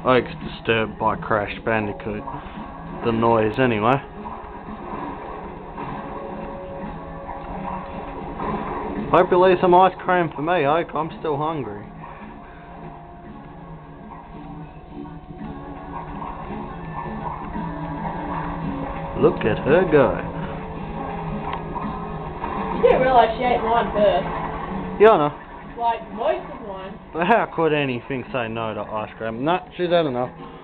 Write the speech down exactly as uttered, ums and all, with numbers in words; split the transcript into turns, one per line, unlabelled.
I get disturbed by Crash Bandicoot. The noise, anyway. Hope you leave some ice cream for me, Oak. I'm still hungry. Look at her go.
You didn't realise she ate mine first.
Yeah, I know.
Like most of mine.
But how could anything say no to ice cream? Nah, she's had enough.